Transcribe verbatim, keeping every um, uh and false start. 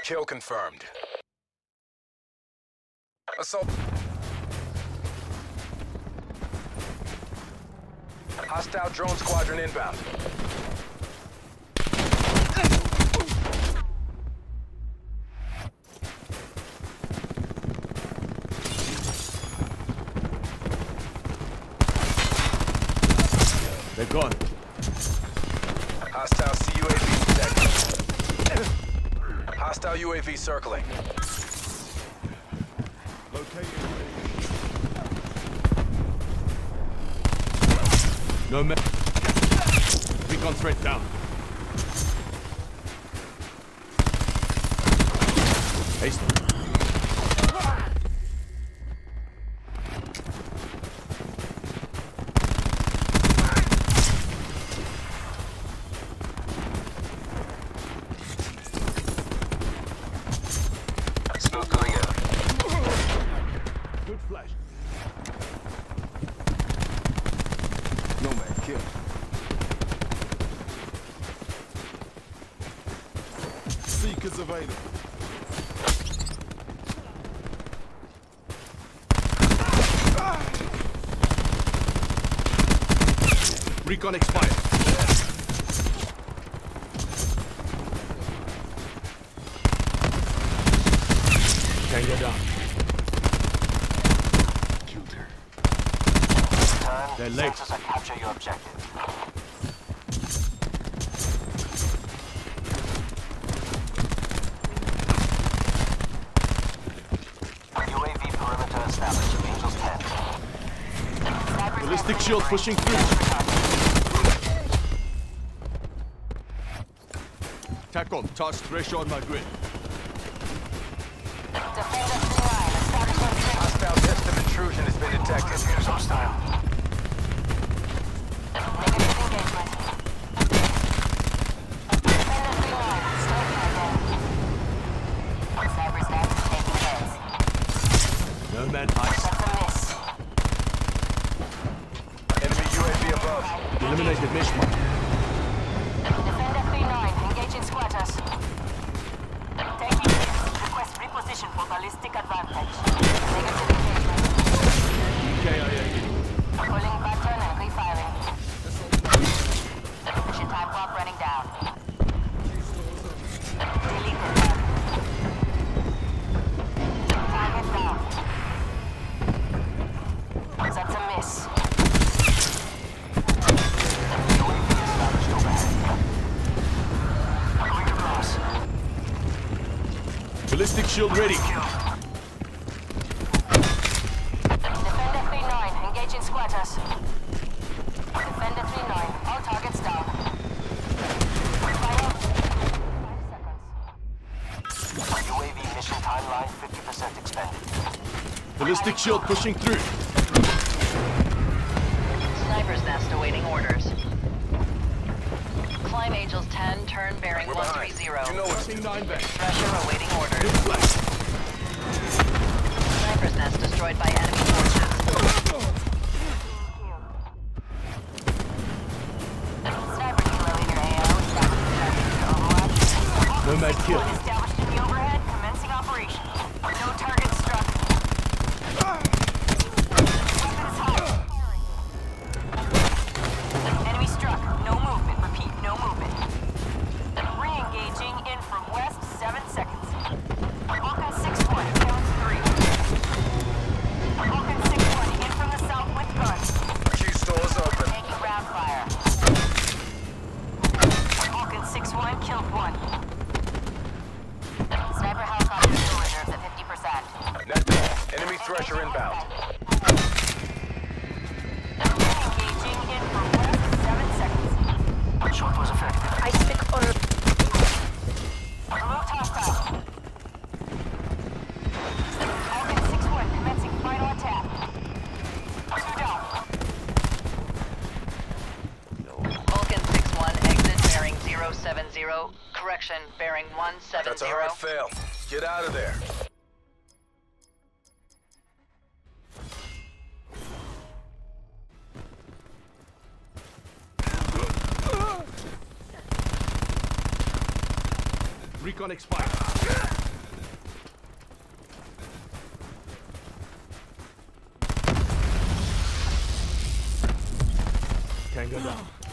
Kill confirmed. Assault. Hostile drone squadron inbound. They're gone. Hostile C U A V detected. Hostile U A V circling. Located. No man. Recon threat down. Haste. Smoke going out. Good flash. No man, kill. Seekers available. Recon expired. Tango down. Killed her. They're late. Sensors are capture your objective. U A V perimeter established. Angels ten. Ballistic shield pushing through. TACOM, task threshold on my grid. Hostile test of intrusion has been detected. Hostile. No man ice. Enemy U A V above. Eliminated Mishma. Defender three nine, engaging squatters. Taking hits, request reposition for ballistic advantage. Negative engagement. K I A. Pulling button and refiring. Mission time clock running down. Deleted target. Target down. That's a miss. Ballistic shield ready. Defender three nine, engaging squatters. Defender three nine, all targets down. Fire. Five seconds. U A V mission timeline fifty percent expended. Ballistic shield pushing through. Sniper's nest awaiting orders. Climb Angels ten, turn bearing We're one behind. three zero. You know what's Pushing nine back. Pressure awaiting Good orders. flash. Sniper's nest destroyed by enemy forces. Sniper kilo in your A O. Overwatch. Nomad kill. Established in the overhead, commencing operation. No target struck. Weapon is hot. Enemy struck. No movement. Repeat, no movement. Re-engaging in from west, seven seconds. Vulcan six one, counts three. Vulcan six one, in from the south with guns. Q stores open. Taking ground fire. Vulcan six one, killed one. Sniper helicopter fuel reserves at fifty percent. Net. Enemy thresher inbound. Re-engaging in from west, seven seconds. Shot was effective. I stick on. Removed hostile. Vulcan six one, commencing final attack. Two down. Vulcan six one, exit bearing zero seven zero. Correction, bearing one seven That's a zero. hard fail. Get out of there. Recon expired. Can't go down.